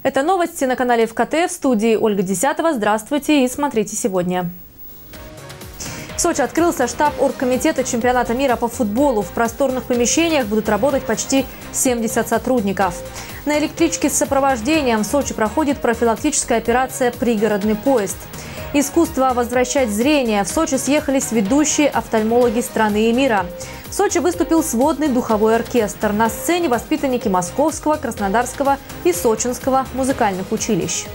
Это новости на канале ФКТ. В студии Ольга Десятова. Здравствуйте и смотрите сегодня. В Сочи открылся штаб оргкомитета чемпионата мира по футболу. В просторных помещениях будут работать почти 70 сотрудников. На электричке с сопровождением в Сочи проходит профилактическая операция «Пригородный поезд». Искусство возвращать зрение. В Сочи съехались ведущие офтальмологи страны и мира. В Сочи выступил сводный духовой оркестр. На сцене воспитанники Московского, Краснодарского и Сочинского музыкальных училищ.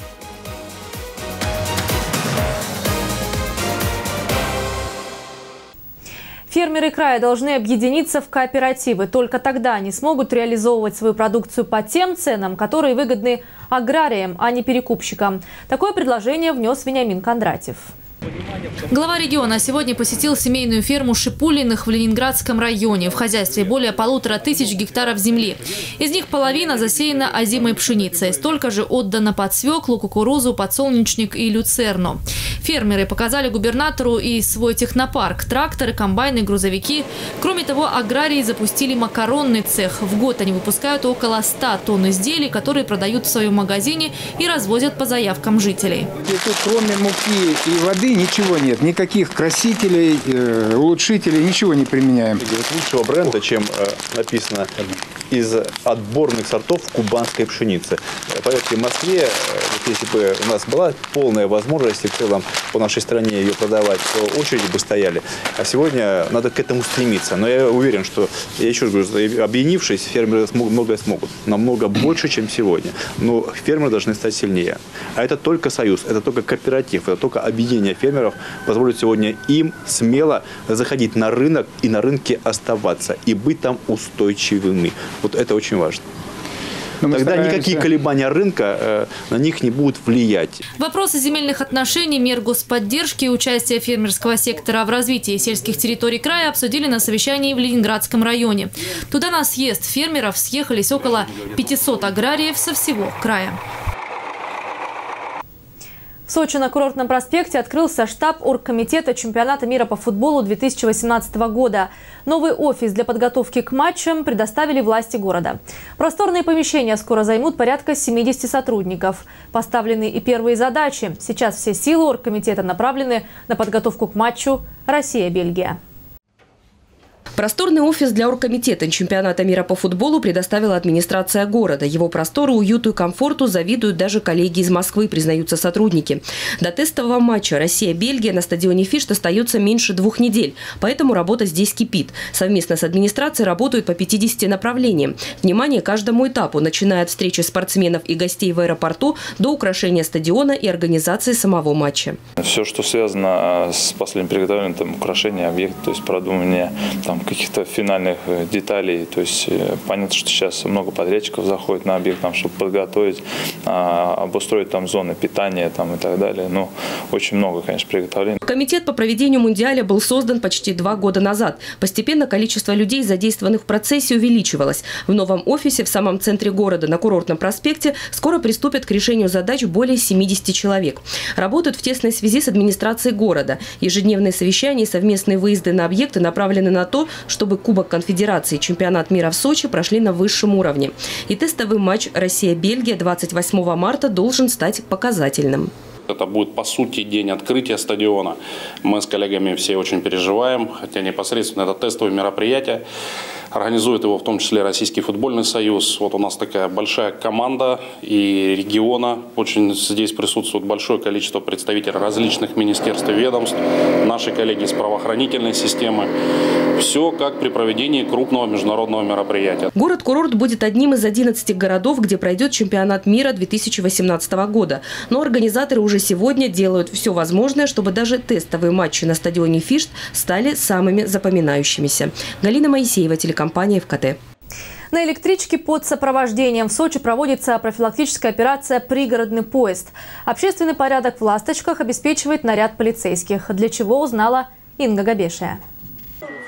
Фермеры края должны объединиться в кооперативы. Только тогда они смогут реализовывать свою продукцию по тем ценам, которые выгодны аграриям, а не перекупщикам. Такое предложение внес Вениамин Кондратьев. Глава региона сегодня посетил семейную ферму Шипулиных в Ленинградском районе. В хозяйстве более 1500 гектаров земли. Из них половина засеяна озимой пшеницей. Столько же отдано под свеклу, кукурузу, подсолнечник и люцерну. Фермеры показали губернатору и свой технопарк. Тракторы, комбайны, грузовики. Кроме того, аграрии запустили макаронный цех. В год они выпускают около 100 тонн изделий, которые продают в своем магазине и развозят по заявкам жителей. Тут кроме муки и воды ничего нет. Никаких красителей, улучшителей, ничего не применяем. Лучшего бренда, чем написано, из отборных сортов кубанской пшеницы. Поверьте, в Москве, если бы у нас была полная возможность в целом по нашей стране ее продавать, то очереди бы стояли. А сегодня надо к этому стремиться. Но я уверен, что, я еще раз говорю, объединившись, фермеры многое смогут. Намного больше, чем сегодня. Но фермеры должны стать сильнее. А это только союз, это только кооператив, это только объединение фермеров позволит сегодня им смело заходить на рынок и на рынке оставаться. И быть там устойчивыми. Вот это очень важно. Тогда никакие колебания рынка на них не будут влиять. Вопросы земельных отношений, мер господдержки и участия фермерского сектора в развитии сельских территорий края обсудили на совещании в Ленинградском районе. Туда на съезд фермеров съехались около 500 аграриев со всего края. В Сочи на Курортном проспекте открылся штаб оргкомитета чемпионата мира по футболу 2018 года. Новый офис для подготовки к матчам предоставили власти города. Просторные помещения скоро займут порядка 70 сотрудников. Поставлены и первые задачи. Сейчас все силы оргкомитета направлены на подготовку к матчу Россия-Бельгия. Просторный офис для оргкомитета чемпионата мира по футболу предоставила администрация города. Его простору, уюту и комфорту завидуют даже коллеги из Москвы, признаются сотрудники. До тестового матча Россия-Бельгия на стадионе Фишт остается меньше 2 недель, поэтому работа здесь кипит. Совместно с администрацией работают по 50 направлениям. Внимание каждому этапу, начиная от встречи спортсменов и гостей в аэропорту до украшения стадиона и организации самого матча. Все, что связано с последним приготовлением, там, украшения объекта, то есть продумывание каких-то финальных деталей. То есть понятно, что сейчас много подрядчиков заходит на объект, чтобы подготовить, обустроить там зоны питания там, и так далее. Но очень много, конечно, приготовлений. Комитет по проведению Мундиаля был создан почти 2 года назад. Постепенно количество людей, задействованных в процессе, увеличивалось. В новом офисе в самом центре города на Курортном проспекте скоро приступят к решению задач более 70 человек. Работают в тесной связи с администрацией города. Ежедневные совещания и совместные выезды на объекты направлены на то, чтобы Кубок Конфедерации и чемпионат мира в Сочи прошли на высшем уровне. И тестовый матч Россия-Бельгия 28 марта должен стать показательным. Это будет, по сути, день открытия стадиона. Мы с коллегами все очень переживаем, хотя непосредственно это тестовое мероприятие. Организует его в том числе Российский футбольный союз. Вот у нас такая большая команда и региона. Очень здесь присутствует большое количество представителей различных министерств и ведомств. Наши коллеги из правоохранительной системы. Все как при проведении крупного международного мероприятия. Город-курорт будет одним из 11 городов, где пройдет чемпионат мира 2018 года. Но организаторы уже сегодня делают все возможное, чтобы даже тестовые матчи на стадионе Фишт стали самыми запоминающимися. Галина Моисеева, телекомпания ФКТ. На электричке под сопровождением в Сочи проводится профилактическая операция «Пригородный поезд». Общественный порядок в Ласточках обеспечивает наряд полицейских, для чего узнала Инга Габешия.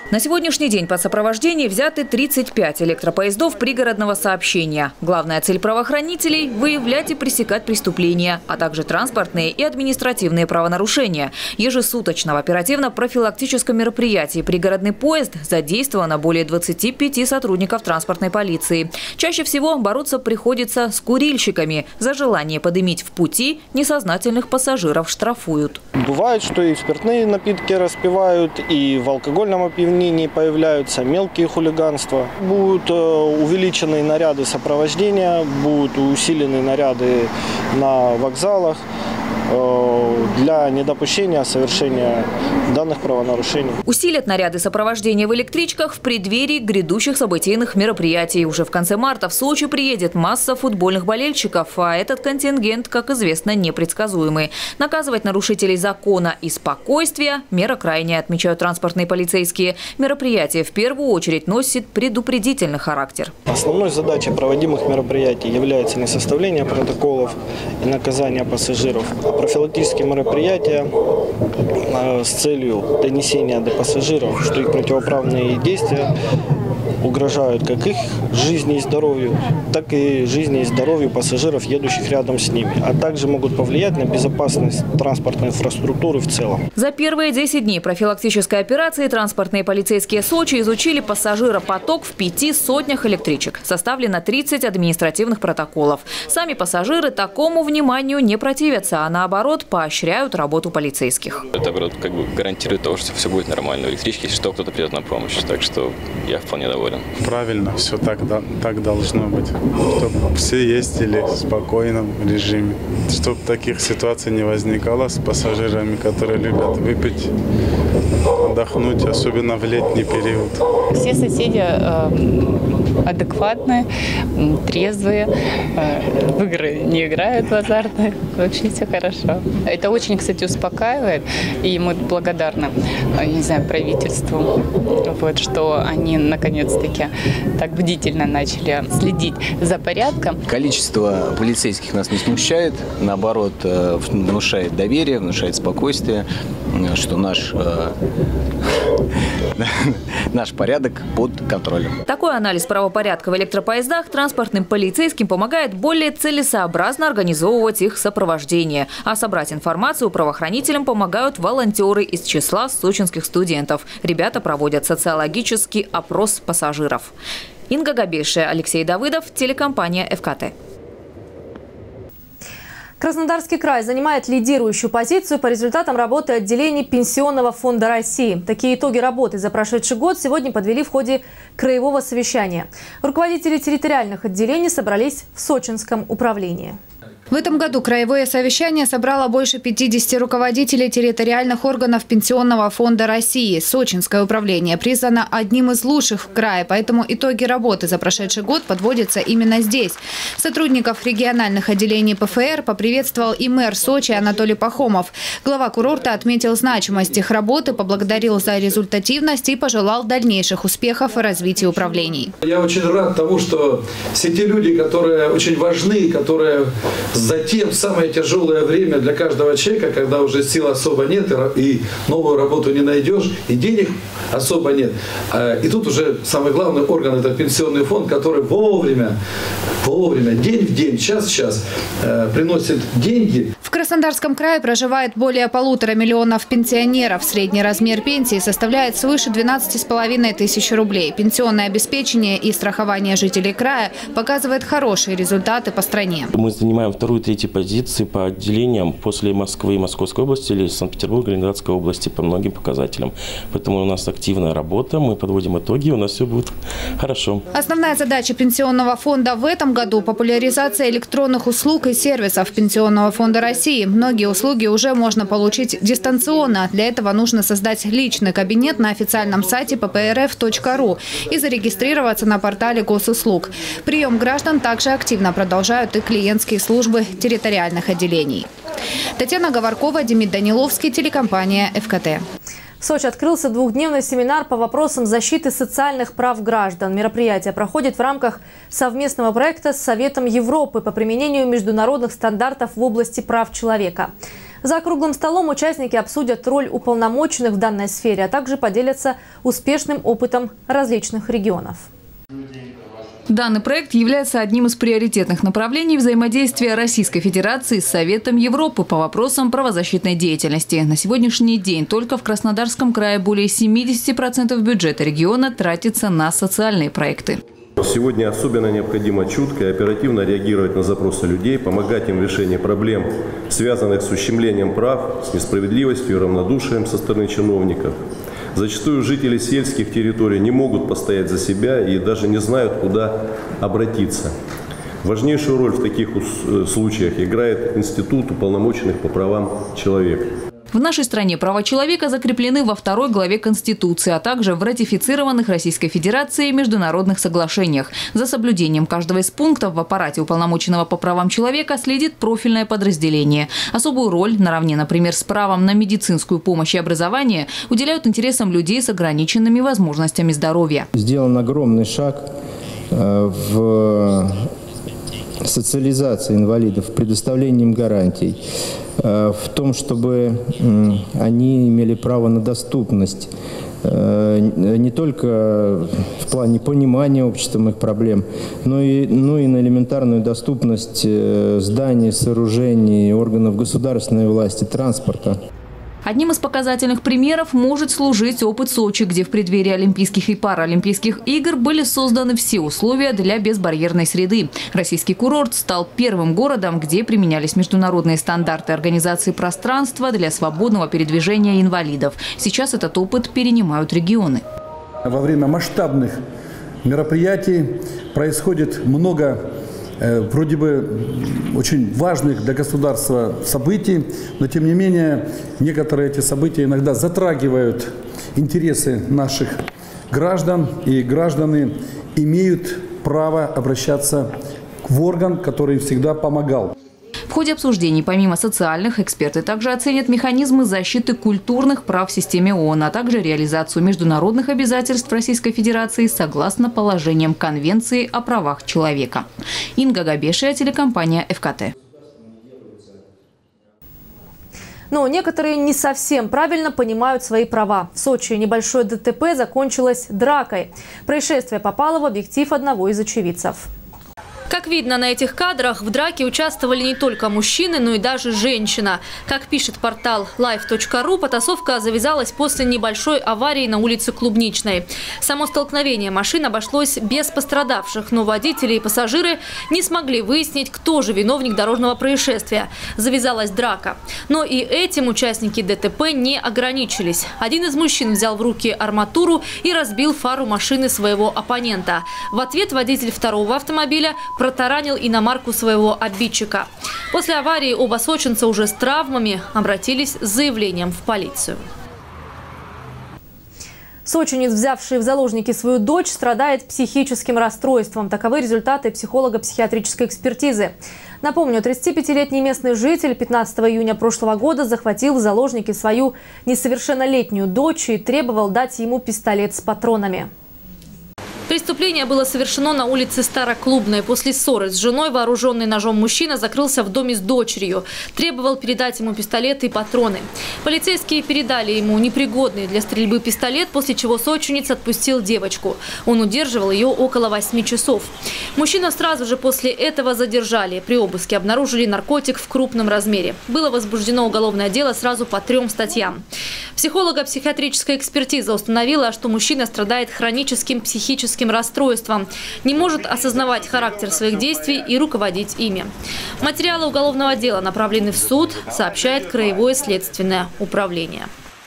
На сегодняшний день под сопровождение взяты 35 электропоездов пригородного сообщения. Главная цель правоохранителей – выявлять и пресекать преступления, а также транспортные и административные правонарушения. Ежесуточно в оперативно-профилактическом мероприятии «Пригородный поезд» задействовано более 25 сотрудников транспортной полиции. Чаще всего бороться приходится с курильщиками. За желание подымить в пути несознательных пассажиров штрафуют. Бывает, что и спиртные напитки распивают, и в алкогольном опьянении появляются мелкие хулиганства. Будут увеличены наряды сопровождения, будут усилены наряды на вокзалах для недопущения совершения данных правонарушений. Усилят наряды сопровождения в электричках в преддверии грядущих событийных мероприятий. Уже в конце марта в Сочи приедет масса футбольных болельщиков, а этот контингент, как известно, непредсказуемый. Наказывать нарушителей закона и спокойствия – мера крайняя, отмечают транспортные полицейские. Мероприятие в первую очередь носит предупредительный характер. Основной задачей проводимых мероприятий является не составление протоколов и наказание пассажиров, а профилактические мероприятия с целью донесения до пассажиров, что их противоправные действия угрожают как их жизни и здоровью, так и жизни и здоровью пассажиров, едущих рядом с ними, а также могут повлиять на безопасность транспортной инфраструктуры в целом. За первые 10 дней профилактической операции транспортные полицейские Сочи изучили пассажиропоток в 5 сотнях электричек. Составлено 30 административных протоколов. Сами пассажиры такому вниманию не противятся, а наоборот поощряют работу полицейских. Это как бы гарантирует то, что все будет нормально в электричке, если что, кто-то придет на помощь. Так что я вполне доволен. Правильно, все так должно быть. Чтобы все ездили в спокойном режиме. Чтобы таких ситуаций не возникало с пассажирами, которые любят выпить, отдохнуть, особенно в летний период. Все соседи адекватные, трезвые, в игры не играют в азартные. Вообще все хорошо. Это очень, кстати, успокаивает. И мы благодарны, не знаю, правительству, что они наконец-таки так бдительно начали следить за порядком. Количество полицейских нас не смущает, наоборот, внушает доверие, внушает спокойствие, что наш порядок под контролем. Такой анализ правопорядка в электропоездах транспортным полицейским помогает более целесообразно организовывать их сопровождение. А собрать информацию правоохранителям помогают волонтеры из числа сочинских студентов. Ребята проводят социологический опрос пассажиров. Инга Габейшая, Алексей Давыдов, телекомпания ФКТ. Краснодарский край занимает лидирующую позицию по результатам работы отделений Пенсионного фонда России. Такие итоги работы за прошедший год сегодня подвели в ходе краевого совещания. Руководители территориальных отделений собрались в Сочинском управлении. В этом году краевое совещание собрало больше 50 руководителей территориальных органов Пенсионного фонда России. Сочинское управление признано одним из лучших в крае, поэтому итоги работы за прошедший год подводятся именно здесь. Сотрудников региональных отделений ПФР поприветствовал и мэр Сочи Анатолий Пахомов. Глава курорта отметил значимость их работы, поблагодарил за результативность и пожелал дальнейших успехов и развития управлений. Я очень рад тому, что все те люди, которые очень важны, которые затем в самое тяжелое время для каждого человека, когда уже сил особо нет, и новую работу не найдешь, и денег особо нет. И тут уже самый главный орган – это пенсионный фонд, который вовремя, день в день, час в час приносит деньги. В Краснодарском крае проживает более 1,5 миллиона пенсионеров. Средний размер пенсии составляет свыше 12,5 тысяч рублей. Пенсионное обеспечение и страхование жителей края показывает хорошие результаты по стране. Мы занимаем вторую и третью позиции по отделениям после Москвы и Московской области или Санкт-Петербурга, Ленинградской области по многим показателям. Поэтому у нас активная работа, мы подводим итоги, у нас все будет хорошо. Основная задача Пенсионного фонда в этом году – популяризация электронных услуг и сервисов Пенсионного фонда России. Многие услуги уже можно получить дистанционно. Для этого нужно создать личный кабинет на официальном сайте pprf.ru и зарегистрироваться на портале госуслуг. Прием граждан также активно продолжают и клиентские службы территориальных отделений. Татьяна Говоркова, Демид Даниловский, телекомпания ФКТ. В Сочи открылся двухдневный семинар по вопросам защиты социальных прав граждан. Мероприятие проходит в рамках совместного проекта с Советом Европы по применению международных стандартов в области прав человека. За круглым столом участники обсудят роль уполномоченных в данной сфере, а также поделятся успешным опытом различных регионов. Данный проект является одним из приоритетных направлений взаимодействия Российской Федерации с Советом Европы по вопросам правозащитной деятельности. На сегодняшний день только в Краснодарском крае более 70% бюджета региона тратится на социальные проекты. Сегодня особенно необходимо чутко и оперативно реагировать на запросы людей, помогать им в решении проблем, связанных с ущемлением прав, с несправедливостью и равнодушием со стороны чиновников. Зачастую жители сельских территорий не могут постоять за себя и даже не знают, куда обратиться. Важнейшую роль в таких случаях играет институт уполномоченных по правам человека. В нашей стране права человека закреплены во 2 главе Конституции, а также в ратифицированных Российской Федерацией международных соглашениях. За соблюдением каждого из пунктов в аппарате уполномоченного по правам человека следит профильное подразделение. Особую роль, наравне, например, с правом на медицинскую помощь и образование, уделяют интересам людей с ограниченными возможностями здоровья. Сделан огромный шаг в социализации инвалидов, предоставлении им гарантий, в том, чтобы они имели право на доступность не только в плане понимания обществом их проблем, но и на элементарную доступность зданий, сооружений, органов государственной власти, транспорта. Одним из показательных примеров может служить опыт Сочи, где в преддверии Олимпийских и Паралимпийских игр были созданы все условия для безбарьерной среды. Российский курорт стал первым городом, где применялись международные стандарты организации пространства для свободного передвижения инвалидов. Сейчас этот опыт перенимают регионы. Во время масштабных мероприятий происходит много вроде бы очень важных для государства событий, но тем не менее некоторые эти события иногда затрагивают интересы наших граждан, и граждане имеют право обращаться в орган, который всегда помогал. В ходе обсуждений, помимо социальных, эксперты также оценят механизмы защиты культурных прав в системе ООН, а также реализацию международных обязательств Российской Федерации согласно положениям Конвенции о правах человека. Инга Габешия, телекомпания ФКТ. Но некоторые не совсем правильно понимают свои права. В Сочи небольшое ДТП закончилось дракой. Происшествие попало в объектив одного из очевидцев. Как видно на этих кадрах, в драке участвовали не только мужчины, но и даже женщина. Как пишет портал live.ru, потасовка завязалась после небольшой аварии на улице Клубничной. Само столкновение машин обошлось без пострадавших, но водители и пассажиры не смогли выяснить, кто же виновник дорожного происшествия. Завязалась драка. Но и этим участники ДТП не ограничились. Один из мужчин взял в руки арматуру и разбил фару машины своего оппонента. В ответ водитель второго автомобиля протаранил иномарку своего обидчика. После аварии оба сочинца уже с травмами обратились с заявлением в полицию. Сочинец, взявший в заложники свою дочь, страдает психическим расстройством. Таковы результаты психолого-психиатрической экспертизы. Напомню, 35-летний местный житель 15 июня прошлого года захватил в заложники свою несовершеннолетнюю дочь и требовал дать ему пистолет с патронами. Преступление было совершено на улице Староклубной. После ссоры с женой вооруженный ножом мужчина закрылся в доме с дочерью. Требовал передать ему пистолет и патроны. Полицейские передали ему непригодный для стрельбы пистолет, после чего сочинец отпустил девочку. Он удерживал ее около 8 часов. Мужчину сразу же после этого задержали. При обыске обнаружили наркотик в крупном размере. Было возбуждено уголовное дело сразу по 3 статьям. Психолого-психиатрическая экспертиза установила, что мужчина страдает хроническим психическим расстройством, не может осознавать характер своих действий и руководить ими. Материалы уголовного дела направлены в суд, сообщает Краевое следственное управление.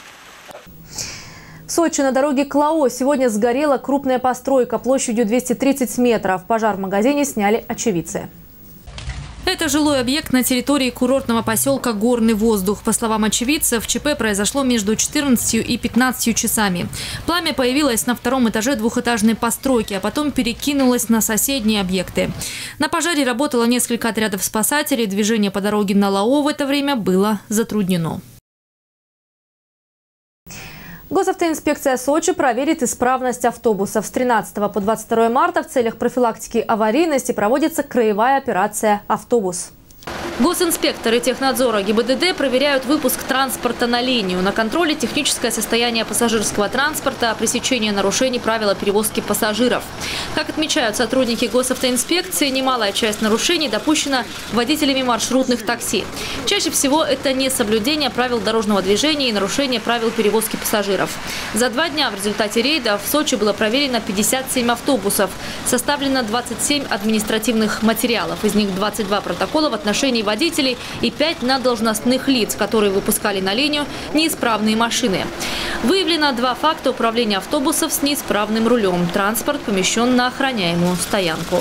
В Сочи на дороге Клао сегодня сгорела крупная постройка площадью 230 метров. Пожар в магазине сняли очевидцы. Это жилой объект на территории курортного поселка «Горный воздух». По словам очевидцев, ЧП произошло между 14 и 15 часами. Пламя появилось на 2-м этаже двухэтажной постройки, а потом перекинулось на соседние объекты. На пожаре работало несколько отрядов спасателей. Движение по дороге на Лао в это время было затруднено. Госавтоинспекция Сочи проверит исправность автобусов. С 13 по 22 марта в целях профилактики аварийности проводится краевая операция «Автобус». Госинспекторы технадзора ГИБДД проверяют выпуск транспорта на линию. На контроле техническое состояние пассажирского транспорта, пресечение нарушений правил перевозки пассажиров. Как отмечают сотрудники госавтоинспекции, немалая часть нарушений допущена водителями маршрутных такси. Чаще всего это несоблюдение правил дорожного движения и нарушение правил перевозки пассажиров. За 2 дня в результате рейда в Сочи было проверено 57 автобусов. Составлено 27 административных материалов. Из них 22 протокола в отношении водителей и 5 на должностных лиц, которые выпускали на линию неисправные машины. Выявлено 2 факта управления автобусов с неисправным рулем. Транспорт помещен на охраняемую стоянку.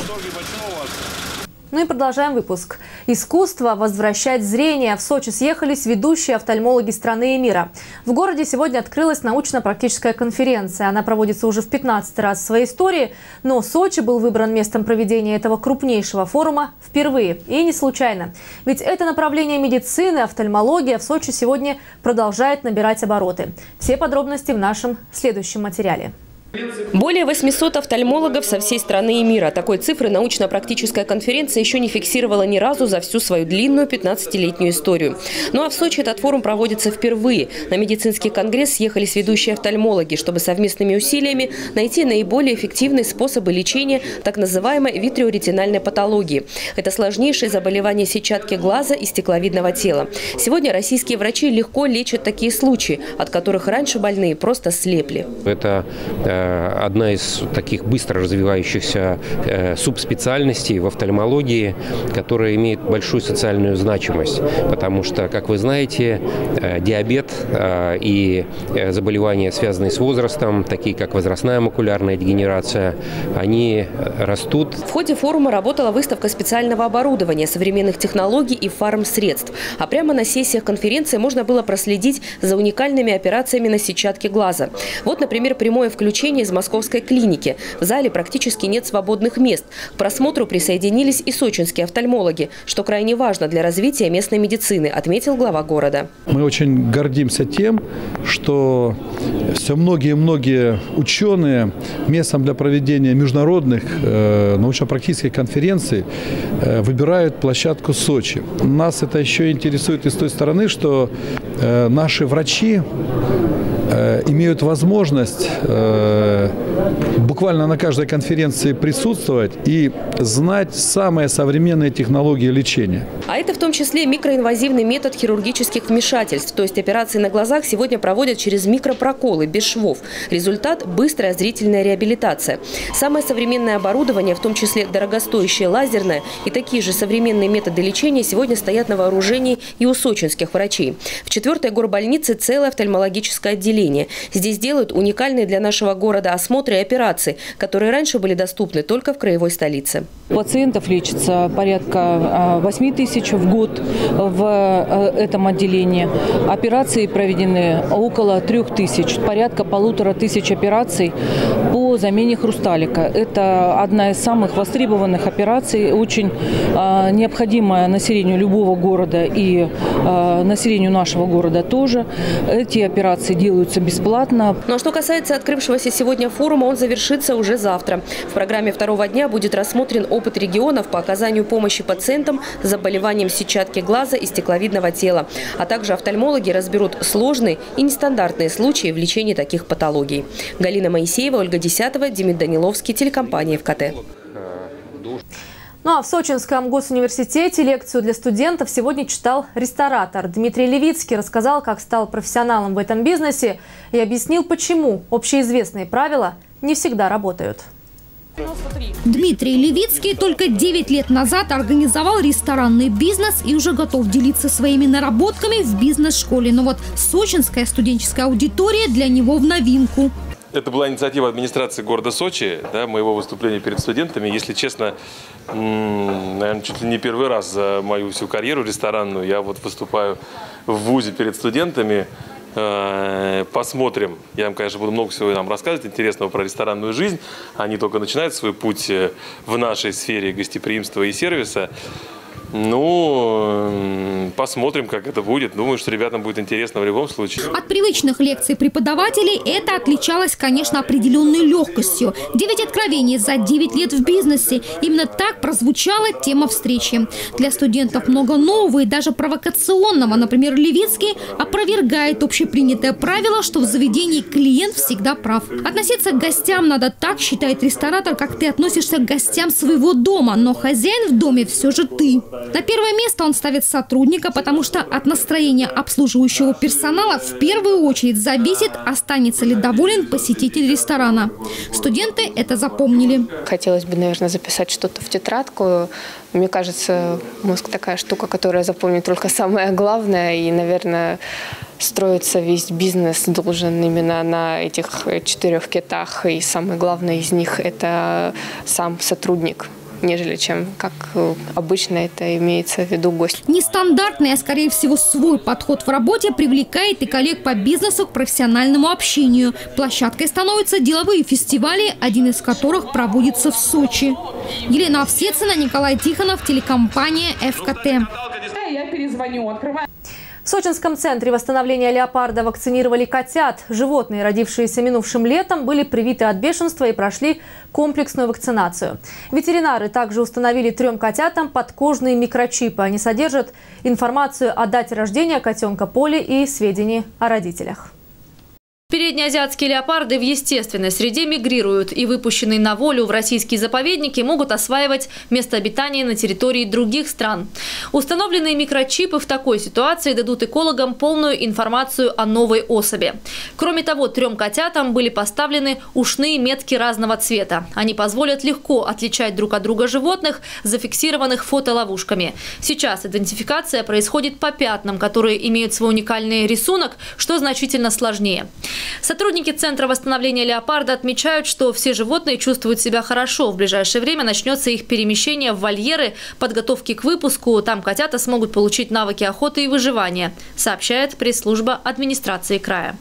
Ну и продолжаем выпуск. Искусство возвращать зрение. В Сочи съехались ведущие офтальмологи страны и мира. В городе сегодня открылась научно-практическая конференция. Она проводится уже в 15-й раз в своей истории, но Сочи был выбран местом проведения этого крупнейшего форума впервые. И не случайно. Ведь это направление медицины, офтальмология в Сочи сегодня продолжает набирать обороты. Все подробности в нашем следующем материале. Более 800 офтальмологов со всей страны и мира. Такой цифры научно-практическая конференция еще не фиксировала ни разу за всю свою длинную 15-летнюю историю. Ну а в Сочи этот форум проводится впервые. На медицинский конгресс съехались ведущие офтальмологи, чтобы совместными усилиями найти наиболее эффективные способы лечения так называемой витреоретинальной патологии. Это сложнейшее заболевание сетчатки глаза и стекловидного тела. Сегодня российские врачи легко лечат такие случаи, от которых раньше больные просто слепли. Это одна из таких быстро развивающихся субспециальностей в офтальмологии, которая имеет большую социальную значимость. Потому что, как вы знаете, диабет и заболевания, связанные с возрастом, такие как возрастная макулярная дегенерация, они растут. В ходе форума работала выставка специального оборудования, современных технологий и фармсредств. А прямо на сессиях конференции можно было проследить за уникальными операциями на сетчатке глаза. Вот, например, прямое включение из московской клиники. В зале практически нет свободных мест. К просмотру присоединились и сочинские офтальмологи, что крайне важно для развития местной медицины, отметил глава города. Мы очень гордимся тем, что все многие ученые местом для проведения международных научно-практических конференций выбирают площадку Сочи. Нас это еще интересует и с той стороны, что наши врачи имеют возможность буквально на каждой конференции присутствовать и знать самые современные технологии лечения. А это в том числе микроинвазивный метод хирургических вмешательств. То есть операции на глазах сегодня проводят через микропроколы, без швов. Результат – быстрая зрительная реабилитация. Самое современное оборудование, в том числе дорогостоящее лазерное и такие же современные методы лечения сегодня стоят на вооружении и у сочинских врачей. В 4-й горбольнице целое офтальмологическое отделение. Здесь делают уникальные для нашего города осмотры и операции, которые раньше были доступны только в краевой столице. Пациентов лечится порядка 8 тысяч в год в этом отделении. Операции проведены около 3 тысяч, порядка 1500 операций по замене хрусталика. Это одна из самых востребованных операций, очень необходимая населению любого города и населению нашего города тоже. Эти операции делаются бесплатно. Ну а что касается открывшегося сегодня форума, он завершится уже завтра. В программе 2-го дня будет рассмотрен опыт регионов по оказанию помощи пациентам с заболеванием сетчатки глаза и стекловидного тела. А также офтальмологи разберут сложные и нестандартные случаи в лечении таких патологий. Галина Моисеева, Ольга Десятова, Демид Даниловский, телекомпания ФКТ. Ну а в Сочинском госуниверситете лекцию для студентов сегодня читал ресторатор. Дмитрий Левицкий рассказал, как стал профессионалом в этом бизнесе и объяснил, почему общеизвестные правила не всегда работают. Дмитрий Левицкий только 9 лет назад организовал ресторанный бизнес и уже готов делиться своими наработками в бизнес-школе. Но вот сочинская студенческая аудитория для него в новинку. Это была инициатива администрации города Сочи, да, моего выступления перед студентами. Если честно, наверное, чуть ли не первый раз за мою всю карьеру ресторанную я вот выступаю в вузе перед студентами. Посмотрим. Я им, конечно, буду много всего нам рассказывать интересного про ресторанную жизнь. Они только начинают свой путь в нашей сфере гостеприимства и сервиса. Ну, посмотрим, как это будет. Думаю, что ребятам будет интересно в любом случае. От привычных лекций преподавателей это отличалось, конечно, определенной легкостью. 9 откровений за 9 лет в бизнесе. Именно так прозвучала тема встречи. Для студентов много нового и даже провокационного. Например, Левицкий опровергает общепринятое правило, что в заведении клиент всегда прав. Относиться к гостям надо так, считает ресторатор, как ты относишься к гостям своего дома. Но хозяин в доме все же ты. На первое место он ставит сотрудника, потому что от настроения обслуживающего персонала в первую очередь зависит, останется ли доволен посетитель ресторана. Студенты это запомнили. Хотелось бы, наверное, записать что-то в тетрадку. Мне кажется, мозг такая штука, которая запомнит только самое главное. И, наверное, строится весь бизнес должен именно на этих 4 китах. И самое главное из них – это сам сотрудник, нежели чем, как обычно это имеется в виду, гость. Нестандартный, а скорее всего свой подход в работе привлекает и коллег по бизнесу к профессиональному общению. Площадкой становятся деловые фестивали, один из которых проводится в Сочи. Елена Овсецина, Николай Тихонов, телекомпания ФКТ. Я перезвоню, открываю. В Сочинском центре восстановления леопарда вакцинировали котят. Животные, родившиеся минувшим летом, были привиты от бешенства и прошли комплексную вакцинацию. Ветеринары также установили 3 котятам подкожные микрочипы. Они содержат информацию о дате рождения котенка Поли и сведения о родителях. Переднеазиатские леопарды в естественной среде мигрируют и, выпущенные на волю в российские заповедники, могут осваивать место обитания на территории других стран. Установленные микрочипы в такой ситуации дадут экологам полную информацию о новой особи. Кроме того, 3 котятам были поставлены ушные метки разного цвета. Они позволят легко отличать друг от друга животных, зафиксированных фотоловушками. Сейчас идентификация происходит по пятнам, которые имеют свой уникальный рисунок, что значительно сложнее. Сотрудники Центра восстановления леопарда отмечают, что все животные чувствуют себя хорошо. В ближайшее время начнется их перемещение в вольеры, подготовки к выпуску. Там котята смогут получить навыки охоты и выживания, сообщает пресс-служба администрации края.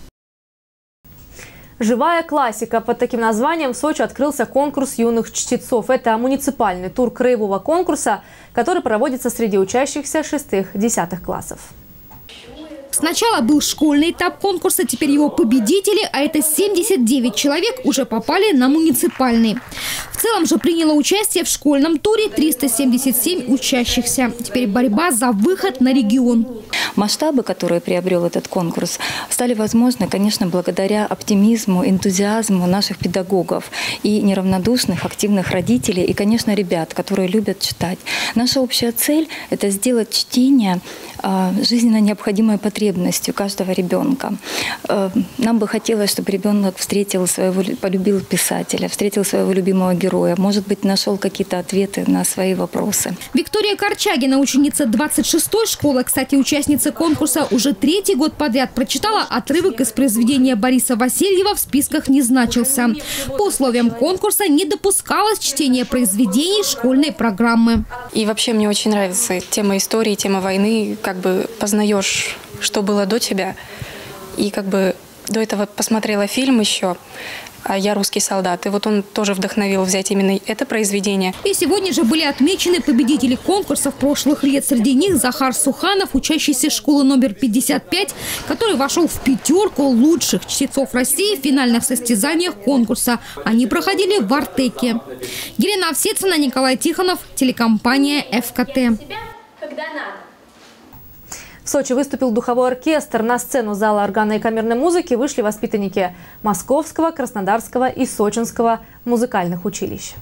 «Живая классика». Под таким названием в Сочи открылся конкурс юных чтецов. Это муниципальный тур краевого конкурса, который проводится среди учащихся 6-10 классов. Сначала был школьный этап конкурса, теперь его победители, а это 79 человек, уже попали на муниципальный. В целом же приняло участие в школьном туре 377 учащихся. Теперь борьба за выход на регион. Масштабы, которые приобрел этот конкурс, стали возможны, конечно, благодаря оптимизму, энтузиазму наших педагогов и неравнодушных, активных родителей и, конечно, ребят, которые любят читать. Наша общая цель – это сделать чтение жизненно необходимой потребностью каждого ребенка. Нам бы хотелось, чтобы ребенок полюбил писателя, встретил своего любимого героя, может быть, нашел какие-то ответы на свои вопросы. Виктория Корчагина, ученица 26-й школы, кстати, участница конкурса, уже 3-й год подряд прочитала отрывок из произведения Бориса Васильева, в списках не значился. По условиям конкурса не допускалось чтение произведений школьной программы. И вообще мне очень нравится тема истории, тема войны, как бы познаешь, что было до тебя. И как бы до этого посмотрела фильм еще «Я русский солдат». И вот он тоже вдохновил взять именно это произведение. И сегодня же были отмечены победители конкурсов прошлых лет. Среди них Захар Суханов, учащийся школы номер 55, который вошел в 5 лучших чтецов России в финальных состязаниях конкурса. Они проходили в Артеке. Елена Овсецина, Николай Тихонов, телекомпания ФКТ. В Сочи выступил духовой оркестр. На сцену зала органной и камерной музыки вышли воспитанники Московского, Краснодарского и Сочинского музыкальных училищ.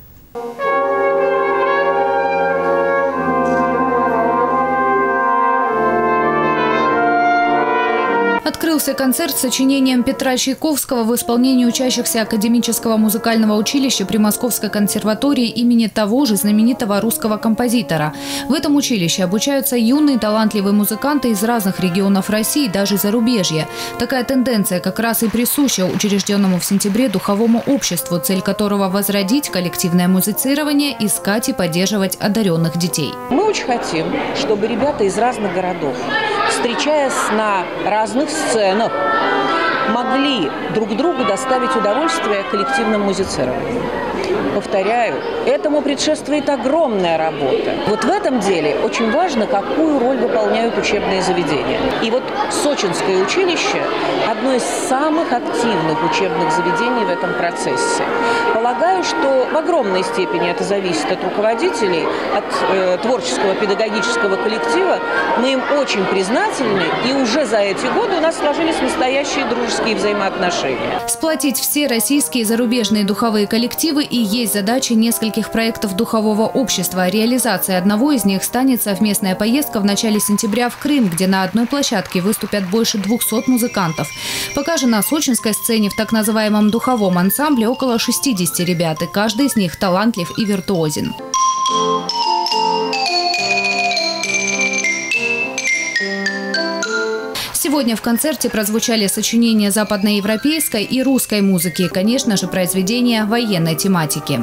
Открылся концерт с сочинением Петра Чайковского в исполнении учащихся Академического музыкального училища при Московской консерватории имени того же знаменитого русского композитора. В этом училище обучаются юные талантливые музыканты из разных регионов России, даже зарубежья. Такая тенденция как раз и присуща учрежденному в сентябре духовому обществу, цель которого – возродить коллективное музицирование, искать и поддерживать одаренных детей. Мы очень хотим, чтобы ребята из разных городов, встречаясь на разных сценах, могли друг другу доставить удовольствие коллективным музицированием. Повторяю, этому предшествует огромная работа. Вот в этом деле очень важно, какую роль выполняют учебные заведения. И вот Сочинское училище – одно из самых активных учебных заведений в этом процессе. Полагаю, что в огромной степени это зависит от руководителей, от творческого педагогического коллектива. Мы им очень признательны, и уже за эти годы у нас сложились настоящие дружеские взаимоотношения. Сплотить все российские и зарубежные духовые коллективы и есть задача нескольких проектов духового общества. Реализацией одного из них станет совместная поездка в начале сентября в Крым, где на одной площадке выступят больше 200 музыкантов. Пока же на сочинской сцене в так называемом духовом ансамбле около 60 ребят, и каждый из них талантлив и виртуозен. Сегодня в концерте прозвучали сочинения западноевропейской и русской музыки, конечно же, произведения военной тематики.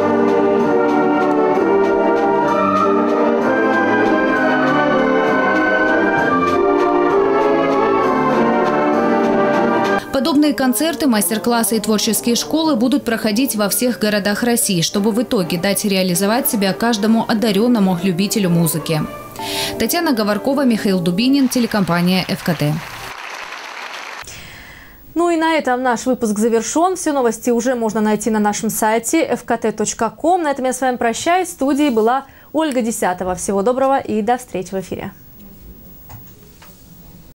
Подобные концерты, мастер-классы и творческие школы будут проходить во всех городах России, чтобы в итоге дать реализовать себя каждому одаренному любителю музыки. Татьяна Говоркова, Михаил Дубинин, телекомпания ФКТ. Ну и на этом наш выпуск завершен. Все новости уже можно найти на нашем сайте fkt.com. На этом я с вами прощаюсь. В студии была Ольга Десятова. Всего доброго и до встречи в эфире.